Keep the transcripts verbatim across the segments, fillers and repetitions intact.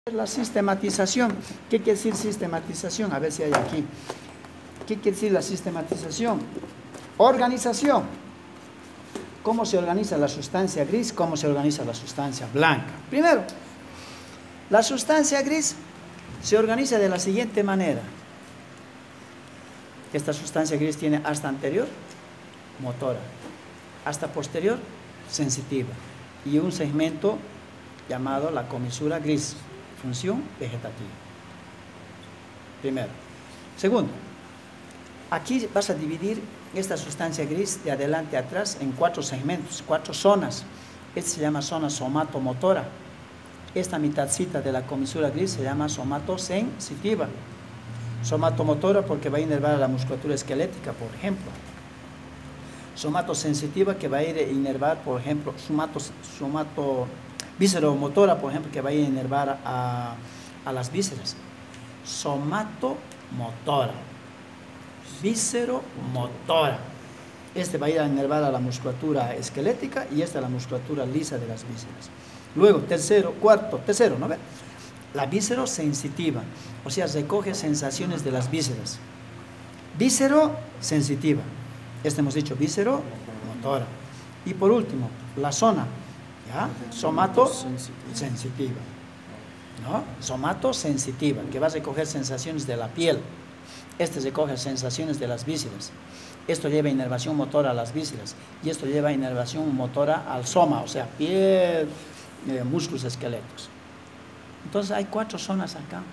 La sistematización. ¿Qué quiere decir sistematización? A ver si hay aquí. ¿Qué quiere decir la sistematización? Organización. ¿Cómo se organiza la sustancia gris? ¿Cómo se organiza la sustancia blanca? Primero, la sustancia gris se organiza de la siguiente manera. Esta sustancia gris tiene asta anterior, motora, asta posterior, sensitiva, y un segmento llamado la comisura gris, función vegetativa. Primero. Segundo, aquí vas a dividir esta sustancia gris de adelante a atrás en cuatro segmentos, cuatro zonas. Esta se llama zona somatomotora. Esta mitadcita de la comisura gris se llama somatosensitiva. Somatomotora porque va a inervar a la musculatura esquelética, por ejemplo. Somatosensitiva que va a ir a inervar, por ejemplo, somato, somato visceromotora, por ejemplo, que va a ir a inervar a, a las vísceras. Somatomotora. Visceromotora. Este va a ir a inervar a la musculatura esquelética y esta a la musculatura lisa de las vísceras. Luego, tercero, cuarto, tercero, ¿no ve? La viscerosensitiva, o sea, recoge sensaciones de las vísceras. Viscerosensitiva. Este hemos dicho visceromotora. Y por último, la zona, ¿ya? Somatosensitiva. ¿No? Somatosensitiva, que va a recoger sensaciones de la piel. Este recoge sensaciones de las vísceras. Esto lleva inervación motora a las vísceras. Y esto lleva inervación motora al soma, o sea, piel, eh, músculos esqueléticos. Entonces hay cuatro zonas acá.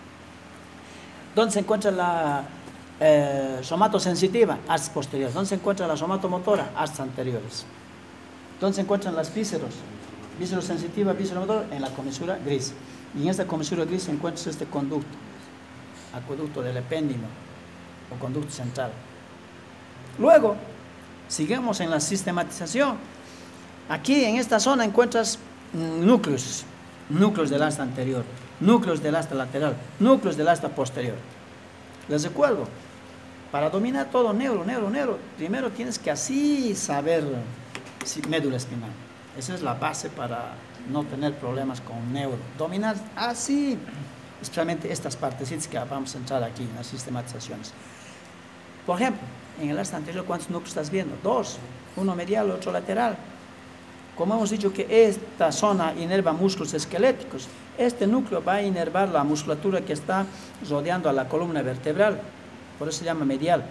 ¿Dónde se encuentra la eh, somatosensitiva? Astas posteriores. ¿Dónde se encuentra la somatomotora? Astas anteriores. ¿Dónde se encuentran las vísceros? Viscerosensitiva, visceromotora, en la comisura gris. Y en esta comisura gris se encuentra este conducto, acueducto del epéndimo o conducto central. Luego, seguimos en la sistematización. Aquí en esta zona encuentras núcleos, núcleos del asta anterior, núcleos del asta lateral, núcleos del asta posterior. Les recuerdo, para dominar todo neuro, neuro, neuro, primero tienes que así saber médula espinal. Esa es la base para no tener problemas con neuro. Dominar así, especialmente estas partecitas que vamos a entrar aquí en las sistematizaciones. Por ejemplo, en el asta anterior, ¿cuántos núcleos estás viendo? Dos, uno medial, otro lateral. Como hemos dicho que esta zona inerva músculos esqueléticos, este núcleo va a inervar la musculatura que está rodeando a la columna vertebral, por eso se llama medial.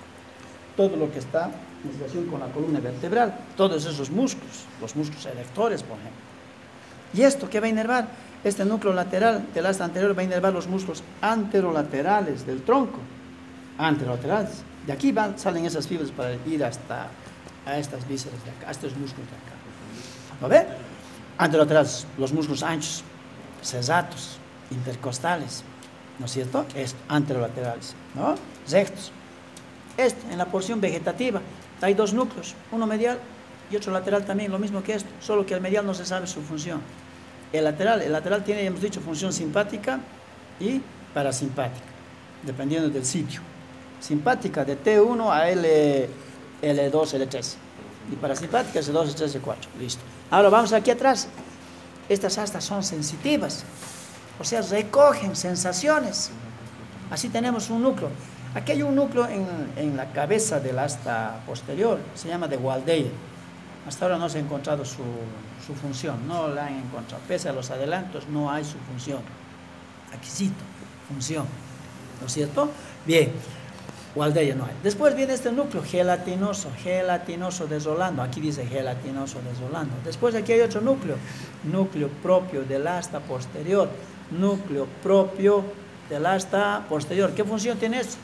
Todo lo que está en relación con la columna vertebral, todos esos músculos, los músculos erectores, por ejemplo. ¿Y esto qué va a inervar? Este núcleo lateral del asta anterior va a inervar los músculos anterolaterales del tronco, anterolaterales. De aquí van, salen esas fibras para ir hasta a estas vísceras de acá, a estos músculos de acá. ¿Lo ve? Anterolaterales, los músculos anchos, cesatos, intercostales, ¿no es cierto? Esto, anterolaterales, ¿no? Rectos. Este, en la porción vegetativa, hay dos núcleos, uno medial y otro lateral también, lo mismo que esto, solo que el medial no se sabe su función. El lateral, el lateral tiene, hemos dicho, función simpática y parasimpática, dependiendo del sitio. Simpática de T uno a L, L dos, L tres. Y parasimpática es dos, tres, cuatro. Listo. Ahora vamos aquí atrás. Estas astas son sensitivas, o sea, recogen sensaciones. Así tenemos un núcleo. Aquí hay un núcleo en, en la cabeza del asta posterior, se llama de Waldeyer. Hasta ahora no se ha encontrado su, su función, no la han encontrado. Pese a los adelantos, no hay su función. Aquícito, función. ¿No es cierto? Bien. Waldeyer no hay. Después viene este núcleo gelatinoso, gelatinoso desolando. Aquí dice gelatinoso desolando. Después aquí hay otro núcleo, núcleo propio del asta posterior, núcleo propio del asta posterior. ¿Qué función tiene esto?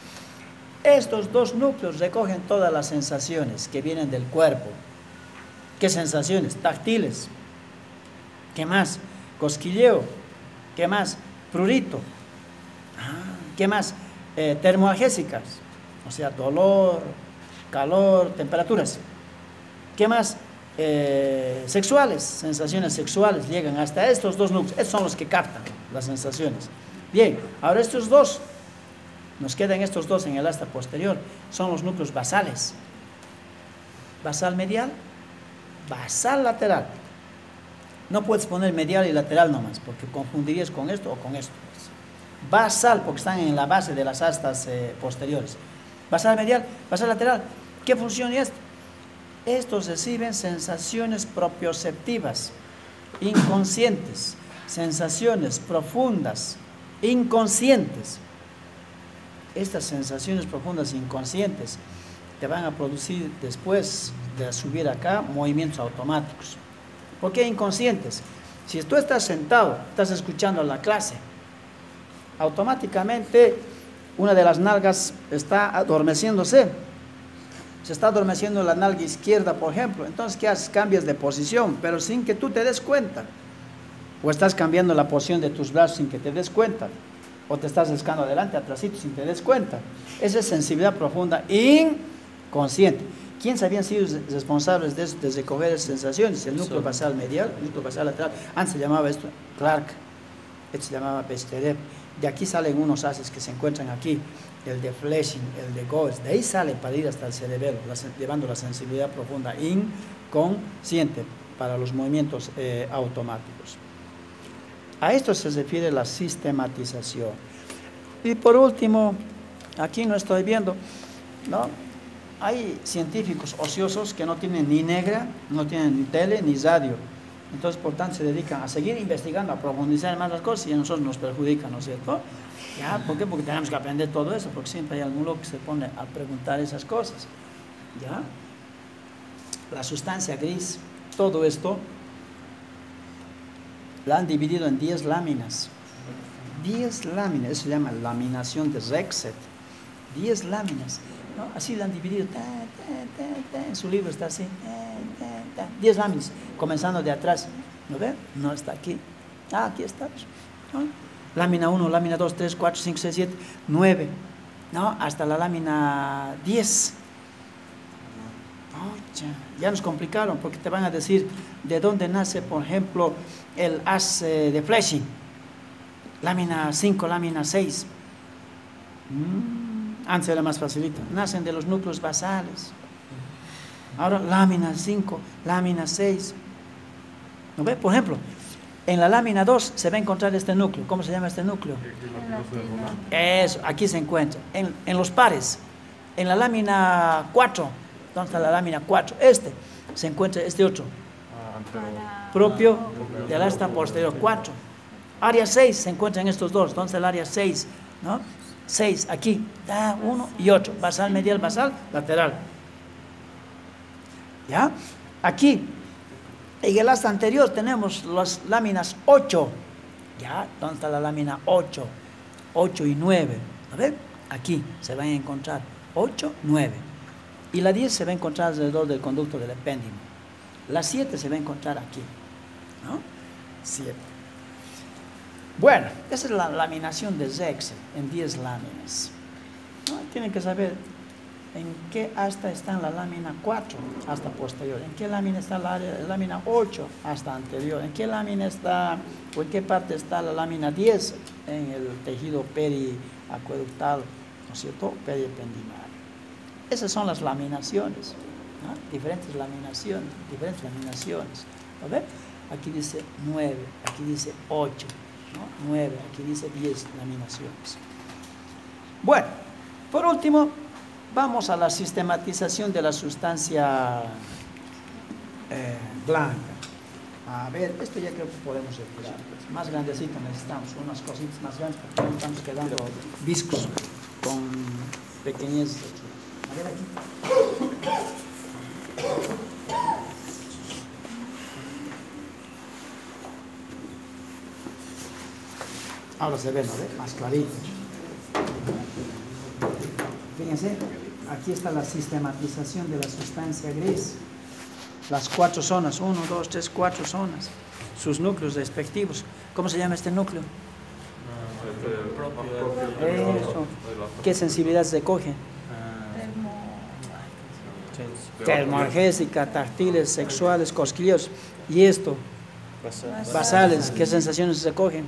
Estos dos núcleos recogen todas las sensaciones que vienen del cuerpo. ¿Qué sensaciones? Táctiles. ¿Qué más? Cosquilleo. ¿Qué más? Prurito. Ah, ¿qué más? Eh, termoagésicas. O sea, dolor, calor, temperaturas. ¿Qué más? Eh, sexuales, sensaciones sexuales llegan hasta estos dos núcleos. Estos son los que captan las sensaciones. Bien, ahora estos dos, nos quedan estos dos en el asta posterior, son los núcleos basales. Basal medial, basal lateral. No puedes poner medial y lateral nomás, porque confundirías con esto o con esto. Basal, porque están en la base de las astas eh, posteriores. Basal medial, basal lateral. ¿Qué función es esto? Estos reciben sensaciones propioceptivas, inconscientes, sensaciones profundas, inconscientes. Estas sensaciones profundas, inconscientes, te van a producir después de subir acá movimientos automáticos. ¿Por qué inconscientes? Si tú estás sentado, estás escuchando la clase, automáticamente una de las nalgas está adormeciéndose. Se está adormeciendo la nalga izquierda, por ejemplo. Entonces, ¿qué haces? Cambias de posición, pero sin que tú te des cuenta. O estás cambiando la posición de tus brazos sin que te des cuenta. O te estás escando adelante, atrásito, sin que te des cuenta. Esa es sensibilidad profunda, inconsciente. ¿Quiénes habían sido responsables de, de recoger esas sensaciones? El núcleo basal medial, el núcleo basal lateral. Antes se llamaba esto Clark, esto se llamaba Besterev. De aquí salen unos haces que se encuentran aquí, el de Flesching, el de Goetz. De ahí sale para ir hasta el cerebelo, la, llevando la sensibilidad profunda inconsciente para los movimientos eh, automáticos. A esto se refiere la sistematización. Y por último, aquí no estoy viendo, ¿no? Hay científicos ociosos que no tienen ni negra, no tienen ni tele, ni radio. Entonces, por tanto, se dedican a seguir investigando, a profundizar más las cosas y a nosotros nos perjudican, ¿no es cierto? ¿Ya? ¿Por qué? Porque tenemos que aprender todo eso, porque siempre hay algún loco que se pone a preguntar esas cosas. ¿Ya? La sustancia gris, todo esto, la han dividido en diez láminas. diez láminas, eso se llama laminación de Rexet. diez láminas, ¿no? Así la han dividido. Ta, ta, ta, ta. En su libro está así. diez láminas, comenzando de atrás. ¿No ve? No está aquí. Ah, aquí está. ¿No? Lámina uno, lámina dos, tres, cuatro, cinco, seis, siete, nueve. ¿No? Hasta la lámina diez. Oh, ya nos complicaron porque te van a decir de dónde nace, por ejemplo, el haz eh, de Flesching. Lámina cinco, lámina seis. Mm, antes era más facilito. Nacen de los núcleos basales. Ahora lámina cinco, lámina seis. ¿No ve? Por ejemplo, en la lámina dos se va a encontrar este núcleo. ¿Cómo se llama este núcleo? Eso, aquí se encuentra. En, en los pares. En la lámina cuatro. ¿Dónde está la lámina cuatro? Este. Se encuentra este otro. Propio del asta posterior. cuatro. Área seis se encuentran estos dos. ¿Dónde está el área seis? ¿No? seis, aquí. Da uno y otro. Basal, medial, basal, lateral. ¿Ya? Aquí, en el asta anterior tenemos las láminas ocho. ¿Ya? ¿Dónde está la lámina ocho? ocho y nueve. ¿A ver? Aquí se van a encontrar ocho, nueve. Y la diez se va a encontrar alrededor del conducto del epéndimo. La siete se va a encontrar aquí. ¿No? siete. Bueno, esa es la laminación de Rexet en diez láminas. ¿No? Tienen que saber en qué asta está en la lámina cuatro, asta posterior. En qué lámina está la lámina ocho, asta anterior. En qué lámina está, o en qué parte está la lámina diez, en el tejido periacueductal, ¿no es cierto? Periependimal. Esas son las laminaciones, ¿no? Diferentes laminaciones, diferentes laminaciones. ¿Lo ven? Aquí dice nueve, aquí dice ocho, ¿no? nueve, aquí dice diez laminaciones. Bueno, por último, vamos a la sistematización de la sustancia eh, blanca. A ver, esto ya creo que podemos retirar. Más grandecito necesitamos, unas cositas más grandes, porque no estamos quedando viscos con pequeñez. A ver aquí. Ahora se ve, ¿no ve? Más clarito. Fíjense, aquí está la sistematización de la sustancia gris. Las cuatro zonas, uno, dos, tres, cuatro zonas. Sus núcleos respectivos. ¿Cómo se llama este núcleo? Eso. ¿Qué sensibilidad se coge? Termoalgésica, táctiles, sexuales, cosquilleos. ¿Y esto? Basales. ¿Qué sensaciones se cogen?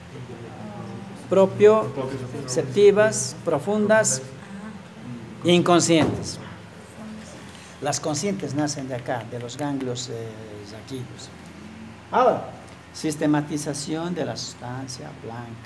Propioceptivas, profundas e inconscientes. Las conscientes nacen de acá, de los ganglios eh, raquídeos. Ahora, sistematización de la sustancia blanca.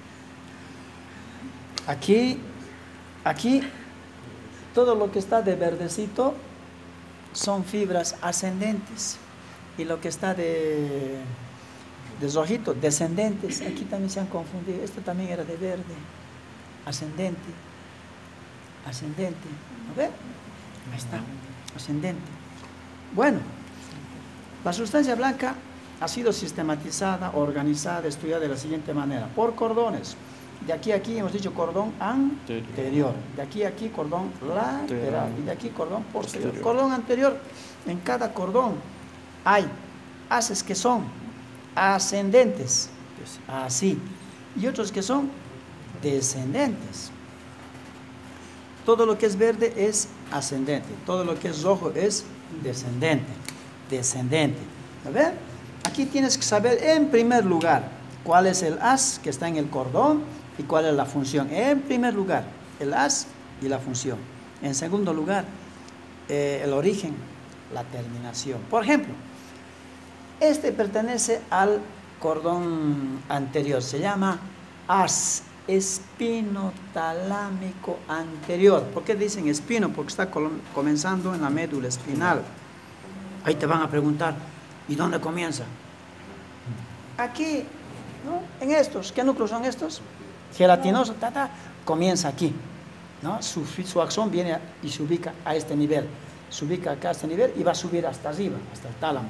Aquí, aquí, todo lo que está de verdecito son fibras ascendentes. Y lo que está de, de rojito, descendentes. Aquí también se han confundido. Esto también era de verde. Ascendente. Ascendente. ¿No ve? Ahí está. Ascendente. Bueno, la sustancia blanca ha sido sistematizada, organizada, estudiada de la siguiente manera. Por cordones. De aquí a aquí hemos dicho cordón anterior. De aquí a aquí cordón lateral. Y de aquí cordón posterior. Cordón anterior. En cada cordón hay haces que son ascendentes. Así. Y otros que son descendentes. Todo lo que es verde es ascendente. Todo lo que es rojo es descendente. Descendente. ¿A ver? Aquí tienes que saber en primer lugar cuál es el haz que está en el cordón y cuál es la función. En primer lugar, el haz y la función. En segundo lugar, eh, el origen, la terminación. Por ejemplo, este pertenece al cordón anterior. Se llama haz espinotalámico anterior. ¿Por qué dicen espino? Porque está comenzando en la médula espinal. Ahí te van a preguntar, ¿y dónde comienza? Aquí, ¿no? En estos. ¿Qué núcleos son estos? Gelatinoso, ta, ta, comienza aquí, ¿no? Su, su axón viene a, y se ubica a este nivel. Se ubica acá a este nivel y va a subir hasta arriba, hasta el tálamo.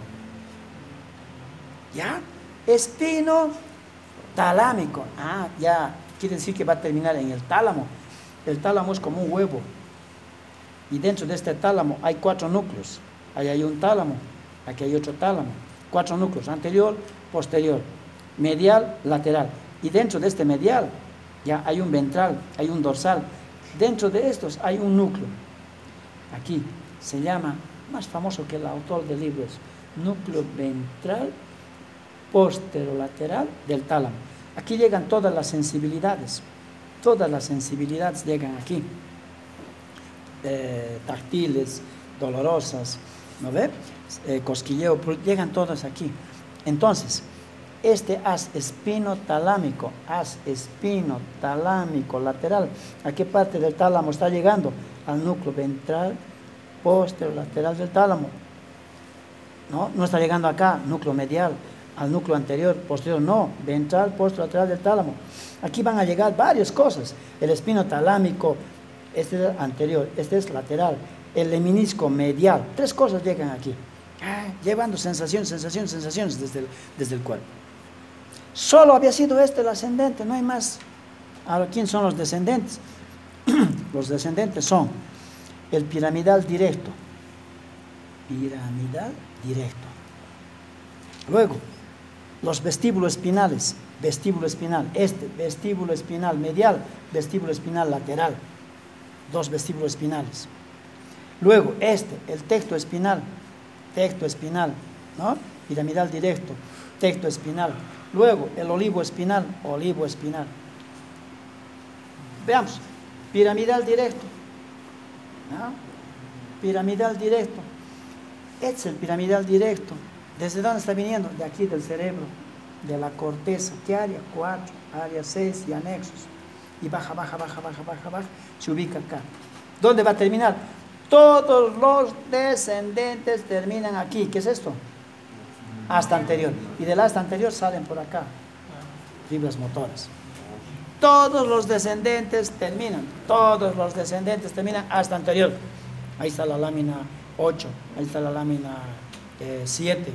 ¿Ya? Espino talámico. Ah, ya. Quiere decir que va a terminar en el tálamo. El tálamo es como un huevo. Y dentro de este tálamo hay cuatro núcleos. Ahí hay un tálamo, aquí hay otro tálamo. Cuatro núcleos, anterior, posterior, medial, lateral. Y dentro de este medial ya hay un ventral, hay un dorsal. Dentro de estos hay un núcleo. Aquí se llama, más famoso que el autor del libro, es núcleo ventral posterolateral del tálamo. Aquí llegan todas las sensibilidades. Todas las sensibilidades llegan aquí. Eh, táctiles, dolorosas, ¿no ve? Eh, cosquilleo, llegan todas aquí. Entonces, este haz espinotalámico, haz espinotalámico lateral, ¿a qué parte del tálamo está llegando? Al núcleo ventral posterolateral del tálamo. No, no está llegando acá, núcleo medial, al núcleo anterior, posterior, no, ventral posterolateral del tálamo. Aquí van a llegar varias cosas. El espinotalámico, este es anterior, este es lateral. El lemnisco medial, tres cosas llegan aquí, ah, llevando sensaciones, sensaciones, sensaciones desde el, desde el cuerpo. Solo había sido este el ascendente, no hay más. Ahora, ¿quién son los descendentes? Los descendentes son el piramidal directo, piramidal directo. Luego, los vestíbulos espinales, vestíbulo espinal, este, vestíbulo espinal medial, vestíbulo espinal lateral, dos vestíbulos espinales. Luego, este, el tecto espinal, tecto espinal, ¿no? Piramidal directo, tecto espinal. Luego, el olivo espinal, olivo espinal. Veamos, piramidal directo, ¿no? Piramidal directo. Este es el piramidal directo. ¿Desde dónde está viniendo? De aquí, del cerebro, de la corteza. ¿Qué área? Cuatro, área seis y anexos. Y baja, baja, baja, baja, baja, baja, se ubica acá. ¿Dónde va a terminar? Todos los descendentes terminan aquí. ¿Qué es esto? Hasta anterior. Y del hasta anterior salen por acá fibras motoras. Todos los descendentes terminan. Todos los descendentes terminan hasta anterior. Ahí está la lámina ocho. Ahí está la lámina eh, siete.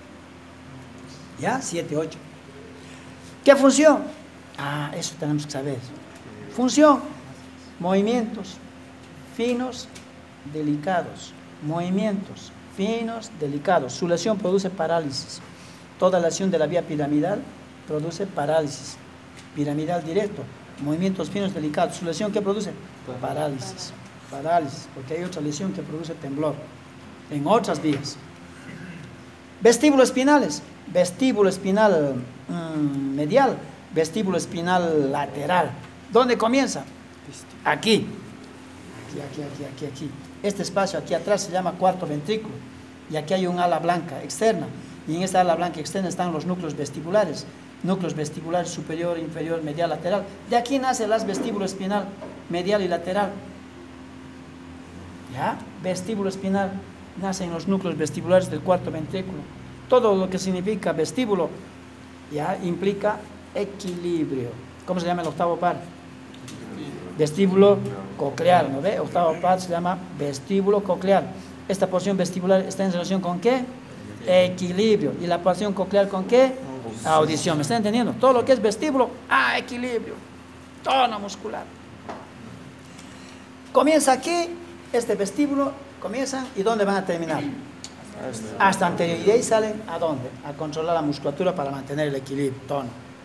¿Ya? siete, ocho. ¿Qué función? Ah, eso tenemos que saber. Función. Movimientos finos, delicados, movimientos finos, delicados. Su lesión produce parálisis. Toda lesión de la vía piramidal produce parálisis. Piramidal directo, movimientos finos, delicados. ¿Su lesión qué produce? Parálisis. Parálisis, porque hay otra lesión que produce temblor en otras vías. Vestíbulos espinales, vestíbulo espinal mmm, medial, vestíbulo espinal lateral. ¿Dónde comienza? Aquí. Aquí, aquí, aquí, aquí, aquí. Este espacio aquí atrás se llama cuarto ventrículo. Y aquí hay un ala blanca externa. Y en esta ala blanca externa están los núcleos vestibulares. Núcleos vestibulares superior, inferior, medial, lateral. De aquí nace el haz vestíbulo espinal, medial y lateral. ¿Ya? Vestíbulo espinal nace en los núcleos vestibulares del cuarto ventrículo. Todo lo que significa vestíbulo ya implica equilibrio. ¿Cómo se llama el octavo par? Vestíbulo coclear, ¿no ve? Octavo par se llama vestíbulo coclear. Esta porción vestibular está en relación con ¿qué? Equilibrio. ¿Y la porción coclear con qué? Audición. ¿Me están entendiendo? Todo lo que es vestíbulo, ah, equilibrio. Tono muscular. Comienza aquí, este vestíbulo, comienzan, ¿y dónde van a terminar? Hasta anterior. Y de ahí salen, ¿a dónde? A controlar la musculatura para mantener el equilibrio, tono.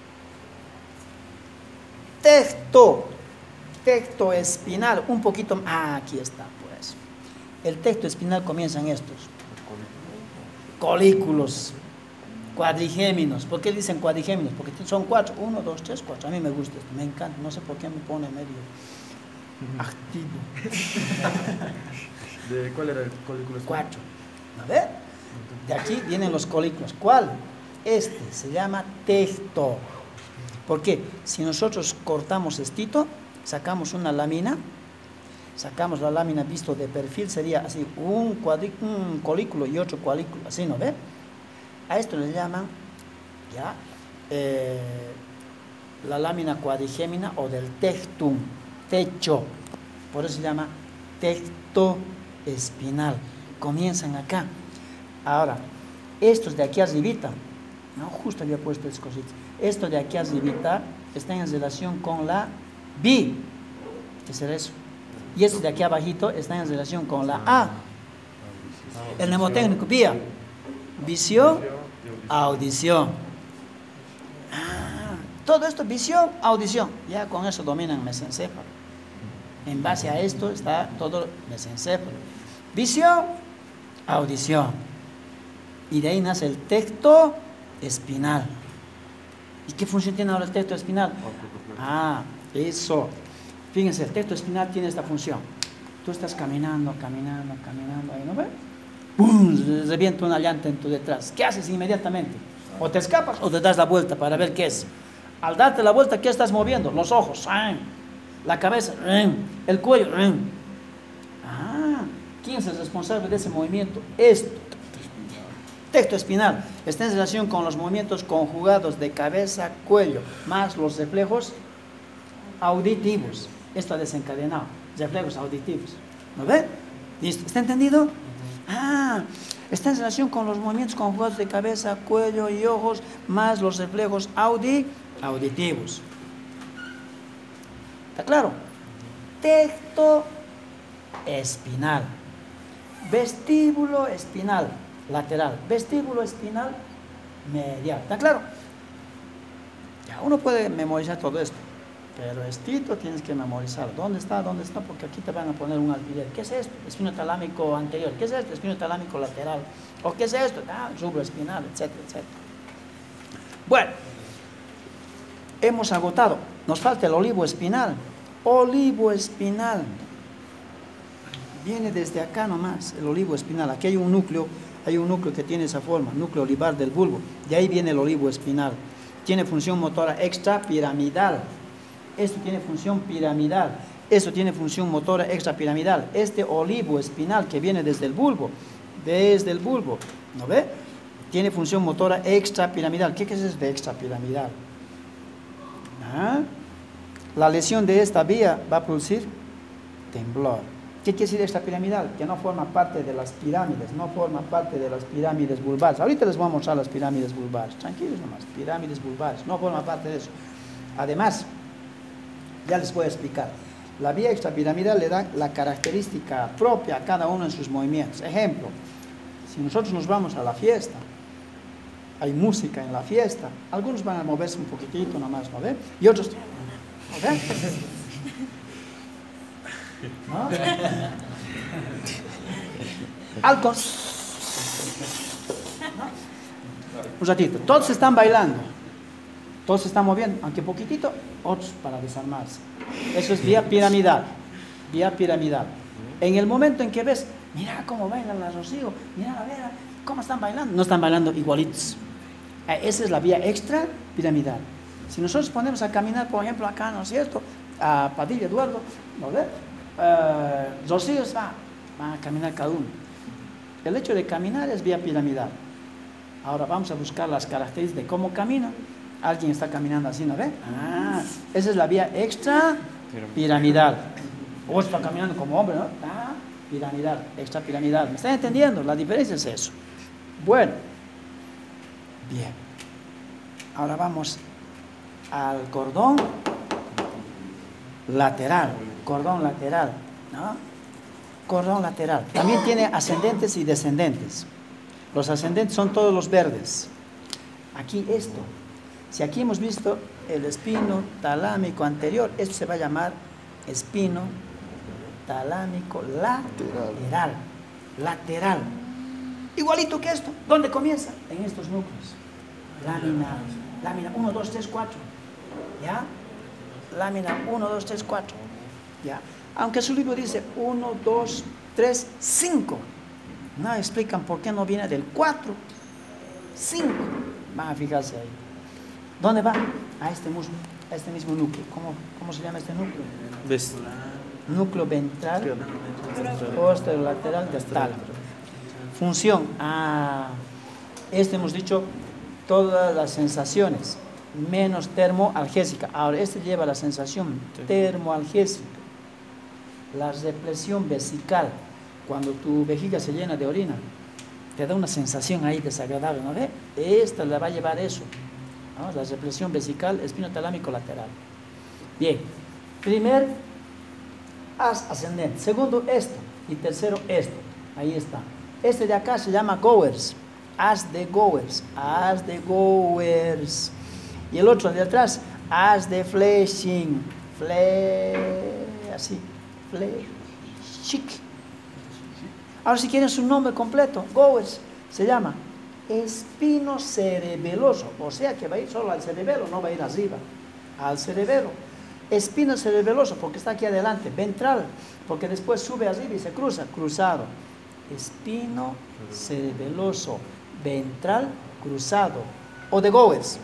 Tecto. Tecto espinal, un poquito, ah, aquí está, pues. El tecto espinal comienza en estos. Colículos. Cuadrigéminos. ¿Por qué dicen cuadrigéminos? Porque son cuatro. Uno, dos, tres, cuatro. A mí me gusta esto, me encanta. No sé por qué me pone medio activo. ¿De cuál era el colículo? Cuatro. A ver. De aquí vienen los colículos. ¿Cuál? Este se llama tecto. ¿Por qué? Si nosotros cortamos estito, sacamos una lámina, sacamos la lámina visto de perfil, sería así, un, un colículo y otro colículo, así, ¿no ve? A esto le llaman, ya, eh, la lámina cuadrigémina o del tectum, techo, por eso se llama tecto espinal. Comienzan acá. Ahora, estos de aquí arribita, no, justo había puesto estas cositas, esto de aquí arribita está en relación con la B, ¿qué será eso? Y estos de aquí abajito están en relación con la A. El mnemotécnico, vía, visión, audición. Ah, todo esto, visión, audición. Ya con eso dominan mesencéfalo. En base a esto está todo mesencéfalo. Visión, audición. Y de ahí nace el tecto espinal. ¿Y qué función tiene ahora el tecto espinal? Ah, eso. Fíjense, el tecto espinal tiene esta función. Tú estás caminando, caminando, caminando, ahí, ¿no ves? ¡Pum! Revienta una llanta en tu detrás. ¿Qué haces inmediatamente? O te escapas o te das la vuelta para ver qué es. Al darte la vuelta, ¿qué estás moviendo? Los ojos, la cabeza, el cuello. Ah, ¿quién es el responsable de ese movimiento? Esto. Tecto espinal está en relación con los movimientos conjugados de cabeza, cuello, más los reflejos auditivos. Esto ha desencadenado reflejos auditivos. ¿No ve? ¿Listo? ¿Está entendido? Ah, está en relación con los movimientos conjugados de cabeza, cuello y ojos, más los reflejos audi auditivos. ¿Está claro? Tecto espinal. Vestíbulo espinal lateral. Vestíbulo espinal medial. ¿Está claro? Ya uno puede memorizar todo esto. Pero estito tienes que memorizar. ¿Dónde está? ¿Dónde está? Porque aquí te van a poner un alfiler. ¿Qué es esto? Espino talámico anterior. ¿Qué es esto? Espino talámico lateral. ¿O qué es esto? Ah, rubro espinal, etcétera, etcétera. Bueno, hemos agotado. Nos falta el olivo espinal. Olivo espinal. Viene desde acá nomás, el olivo espinal. Aquí hay un núcleo, hay un núcleo que tiene esa forma, núcleo olivar del bulbo. De ahí viene el olivo espinal. Tiene función motora extrapiramidal. Esto tiene función piramidal, esto tiene función motora extrapiramidal. Este olivo espinal que viene desde el bulbo, desde el bulbo, ¿no ve? Tiene función motora extrapiramidal. ¿Qué es eso de extrapiramidal? ¿Ah? La lesión de esta vía va a producir temblor. ¿Qué quiere decir extrapiramidal? Que no forma parte de las pirámides, no forma parte de las pirámides vulvares. Ahorita les voy a mostrar las pirámides vulvares, tranquilos nomás, pirámides vulvares, no forma parte de eso. Además, ya les voy a explicar. La vía extrapiramidal le da la característica propia a cada uno en sus movimientos. Ejemplo, si nosotros nos vamos a la fiesta, hay música en la fiesta, algunos van a moverse un poquitito nomás, ¿no ven? Y otros, ¿no ven? ¿No? Al con... ¿No? Un ratito, todos están bailando. Todos se están moviendo, aunque poquitito, otros para desarmarse. Eso es vía piramidal. Vía piramidal. En el momento en que ves, mira cómo bailan la Rocío, mira a ver, ¿cómo están bailando? No están bailando igualitos. Esa es la vía extra piramidal. Si nosotros ponemos a caminar, por ejemplo, acá, ¿no es cierto? A Padilla, Eduardo, ¿no ves? Uh, los hijos van, van a caminar cada uno. El hecho de caminar es vía piramidal. Ahora vamos a buscar las características de cómo camina. Alguien está caminando así, ¿no ve? Ah, esa es la vía extra piramidal. O está caminando como hombre, ¿no? Ah, piramidal, extra piramidal. ¿Me están entendiendo? La diferencia es eso. Bueno, bien. Ahora vamos al cordón lateral. Cordón lateral, ¿no? Cordón lateral. También tiene ascendentes y descendentes. Los ascendentes son todos los verdes. Aquí esto. Si aquí hemos visto el espino talámico anterior, esto se va a llamar espino talámico lateral. Lateral. Igualito que esto. ¿Dónde comienza? En estos núcleos. Lámina, lámina uno, dos, tres, cuatro. ¿Ya? Lámina uno, dos, tres, cuatro. ¿Ya? Aunque su libro dice uno, dos, tres, cinco. No explican por qué no viene del cuatro, cinco. Van a fijarse ahí. ¿Dónde va? A este muslo, a este mismo núcleo. ¿Cómo, cómo se llama este núcleo? ¿Ves? Núcleo ventral, posterolateral del tálamo. Función. Ah, este hemos dicho todas las sensaciones, menos termoalgésica. Ahora, este lleva la sensación termoalgésica. La represión vesical, cuando tu vejiga se llena de orina, te da una sensación ahí desagradable, ¿no ve? Esta le va a llevar eso, ¿no? La represión vesical, espino talámico lateral. Bien, primer, haz ascendente. Segundo, esto. Y tercero, esto. Ahí está. Este de acá se llama Goers. Haz de Goers. Haz de Goers. Y el otro de atrás, haz de Fleshing. Fle... así. Fleshing. Ahora si quieren su nombre completo, Goers, se llama espino cerebeloso. O sea que va a ir solo al cerebelo, no va a ir arriba. Al cerebelo. Espino cerebeloso, porque está aquí adelante. Ventral, porque después sube arriba y se cruza. Cruzado. Espino cerebeloso. Ventral, cruzado. O de Goers.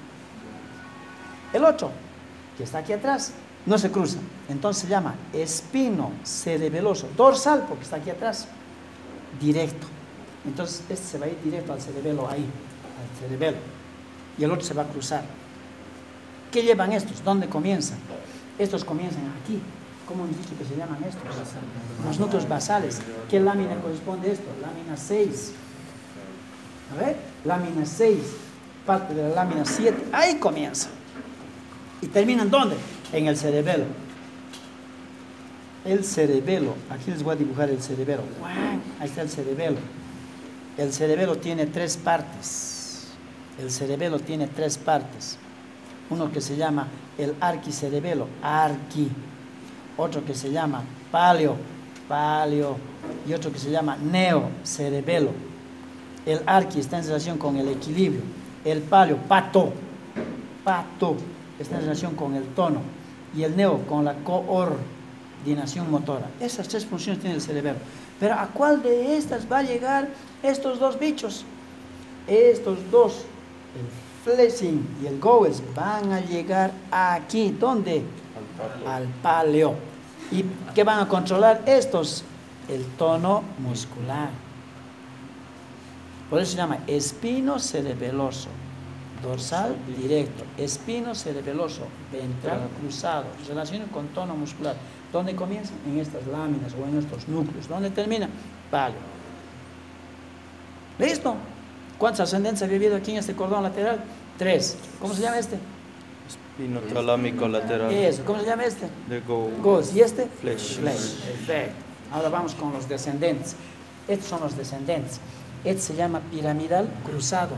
El otro, que está aquí atrás, no se cruza. Entonces se llama espino cerebeloso. Dorsal, porque está aquí atrás. Directo. Entonces este se va a ir directo al cerebelo ahí. Al cerebelo. Y el otro se va a cruzar. ¿Qué llevan estos? ¿Dónde comienzan? Estos comienzan aquí. ¿Cómo hemos dicho que se llaman estos? Los núcleos basales. ¿Qué lámina corresponde a esto? Lámina seis. A ver, lámina seis. Parte de la lámina siete. Ahí comienza. ¿Y terminan dónde? En el cerebelo. El cerebelo. Aquí les voy a dibujar el cerebelo. Ahí está el cerebelo. El cerebelo tiene tres partes. El cerebelo tiene tres partes. Uno que se llama el arquicerebelo, arqui. Otro que se llama paleo, paleo. Y otro que se llama neocerebelo. El arqui está en relación con el equilibrio. El paleo, pato, pato, está en relación con el tono. Y el neo con la coordinación motora. Esas tres funciones tiene el cerebelo. Pero ¿a cuál de estas va a llegar estos dos bichos? Estos dos, el Fleshing y el Goers, van a llegar aquí. ¿Dónde? Al paleo. ¿Y qué van a controlar estos? El tono muscular. Por eso se llama espino cerebeloso. Dorsal directo. Espino cerebeloso. Ventral cruzado. Relaciones con tono muscular. ¿Dónde comienzan? En estas láminas o en estos núcleos. ¿Dónde termina? Paleo. ¿Listo? ¿Cuántos ascendentes había habido aquí en este cordón lateral? Tres. ¿Cómo se llama este? Espino talámico lateral. Eso. ¿Cómo se llama este? De Go. Goes. ¿Y este? Flesh. Flesh. Perfecto. Ahora vamos con los descendentes. Estos son los descendentes. Este se llama piramidal cruzado.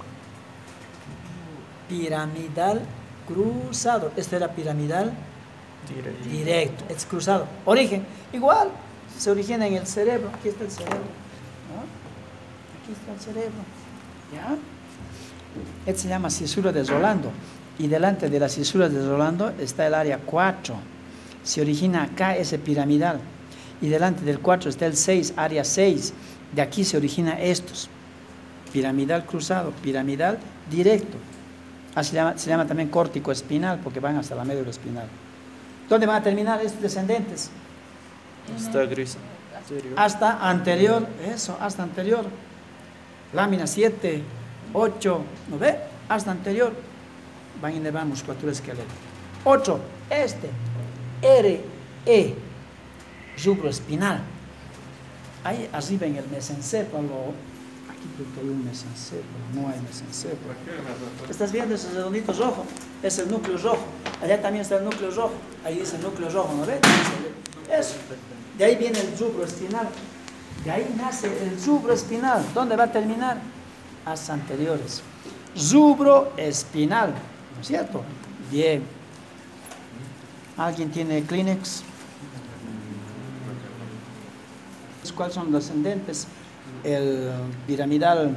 Piramidal cruzado. Este era piramidal Directo. directo. Este es cruzado. Origen. Igual. Se origina en el cerebro. Aquí está el cerebro. ¿No? Aquí está el cerebro. ¿Ya? Este se llama cisura de Rolando. Y delante de la cisura de Rolando está el área cuatro. Se origina acá ese piramidal. Y delante del cuatro está el seis, área seis. De aquí se origina estos. piramidal cruzado, piramidal directo. Así se llama, se llama también córtico espinal porque van hasta la médula espinal. ¿Dónde van a terminar estos descendentes? Hasta gris. Anterior. Hasta anterior, eso, hasta anterior. Lámina siete, ocho, ¿no ve? Hasta anterior. Van a inervar musculatura esquelética. ocho, este, R, E, rubro espinal. Ahí arriba en el mesencéfalo, aquí creo que hay un mesencéfalo, no hay mesencéfalo. ¿Estás viendo ese redondito rojo? Es el núcleo rojo. Allá también está el núcleo rojo. Ahí dice el núcleo rojo, ¿no ves? Eso. De ahí viene el rubro espinal. De ahí nace el rubro espinal. ¿Dónde va a terminar? Hasta anteriores. Rubro espinal. ¿No es cierto? Bien. ¿Alguien tiene Kleenex? ¿Cuáles son los ascendentes? El piramidal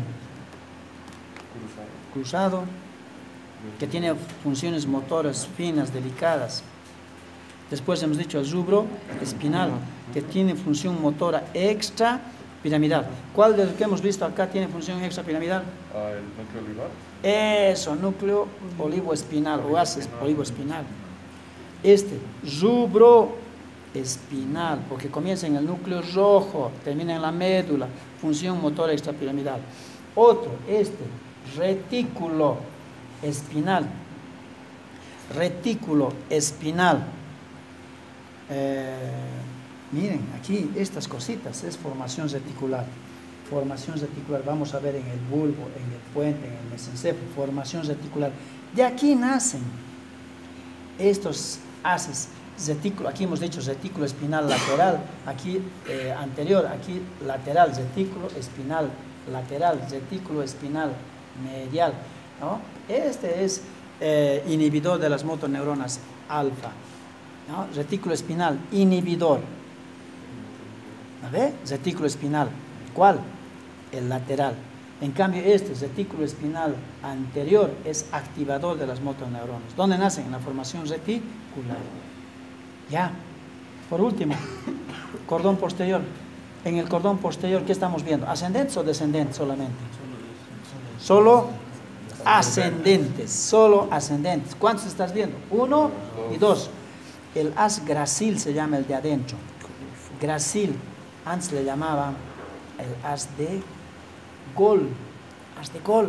cruzado, que tiene funciones motoras finas, delicadas. Después hemos dicho el rubro espinal, que tiene función motora extra piramidal. ¿Cuál de los que hemos visto acá tiene función extra piramidal? Ah, el núcleo olivar. Eso, núcleo olivoespinal o haces olivoespinal. Este, rubro espinal, porque comienza en el núcleo rojo, termina en la médula, función motora extrapiramidal. Otro, este, retículo espinal. Retículo espinal. Eh, miren, aquí estas cositas es formación reticular. Formación reticular, vamos a ver en el bulbo, en el puente, en el mesencéfalo, formación reticular. De aquí nacen estos haces. Retículo, aquí hemos dicho retículo espinal lateral, aquí eh, anterior, aquí lateral, retículo espinal lateral, retículo espinal medial, ¿no? Este es eh, inhibidor de las motoneuronas alfa, ¿no? Retículo espinal, inhibidor, ¿no ve? Retículo espinal, ¿cuál? El lateral. En cambio este retículo espinal anterior es activador de las motoneuronas. ¿Dónde nacen? En la formación reticular. Ya, por último, cordón posterior. En el cordón posterior, ¿qué estamos viendo? ¿Ascendentes o descendentes solamente? Solo ascendentes, solo ascendentes. ¿Cuántos estás viendo? Uno y dos. El haz gracil se llama el de adentro. Gracil, antes le llamaban el haz de gol, haz de gol.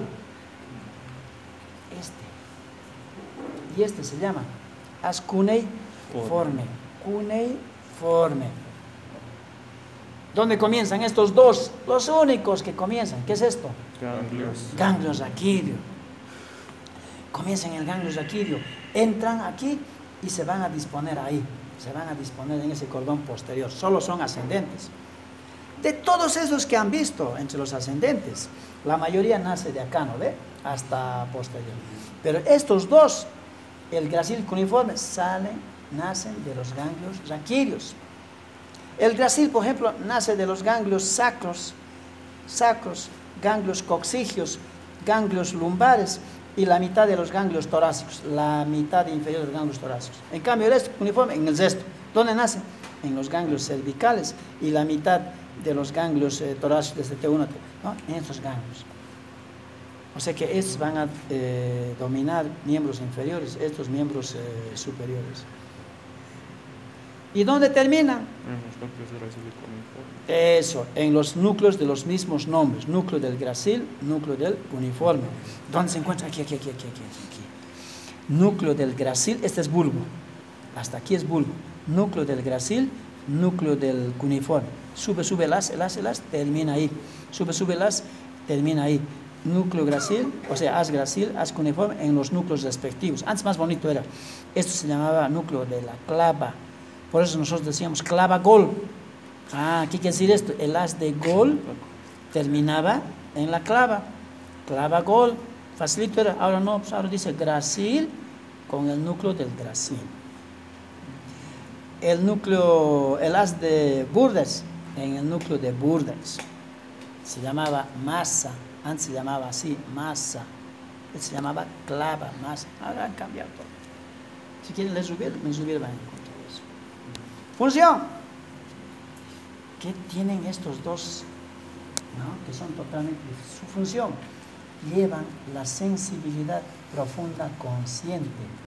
Este. Y este se llama haz cuneiforme. Forme, cuneiforme. ¿Dónde comienzan estos dos? Los únicos que comienzan. ¿Qué es esto? Ganglios. Ganglios raquídeo. Comienzan en el ganglio raquídeo. Entran aquí y se van a disponer ahí. Se van a disponer en ese cordón posterior. Solo son ascendentes. De todos esos que han visto entre los ascendentes, la mayoría nace de acá, ¿no ve? Hasta posterior. Pero estos dos, el gracil cuneiforme, salen nacen de los ganglios raquídeos. El gracil, por ejemplo, nace de los ganglios sacros, sacros, ganglios coccigios, ganglios lumbares y la mitad de los ganglios torácicos, la mitad inferior de los ganglios torácicos. En cambio, el resto cuneiforme en el resto. ¿Dónde nace? En los ganglios cervicales y la mitad de los ganglios eh, torácicos desde T uno, ¿no? En estos ganglios. O sea que estos van a eh, dominar miembros inferiores, estos miembros eh, superiores. ¿Y dónde terminan? En los núcleos del gracil cuneiforme. Eso, en los núcleos de los mismos nombres. Núcleo del gracil, núcleo del cuneiforme. ¿Dónde se encuentra? Aquí, aquí, aquí, aquí, aquí, aquí. Núcleo del gracil, este es bulbo. Hasta aquí es bulbo. Núcleo del gracil, núcleo del cuneiforme. Sube, sube el as, el as, el as, termina ahí. Sube, sube el as, termina ahí. Núcleo gracil, o sea, as gracil, as cuneiforme en los núcleos respectivos. Antes más bonito era. Esto se llamaba núcleo de la clava. Por eso nosotros decíamos clava gol. Ah, ¿qué quiere decir esto? El haz de gol terminaba en la clava. Clava gol. Facilito era. Ahora no, pues ahora dice gracil con el núcleo del gracil. El núcleo, el haz de Burders en el núcleo de Burders. Se llamaba masa. Antes se llamaba así, masa. Se llamaba clava, masa. Ahora han cambiado todo. Si quieren les subir, me subir van a encontrar eso. Función. ¿Qué tienen estos dos ¿no? Que son totalmente, su función, llevan la sensibilidad profunda consciente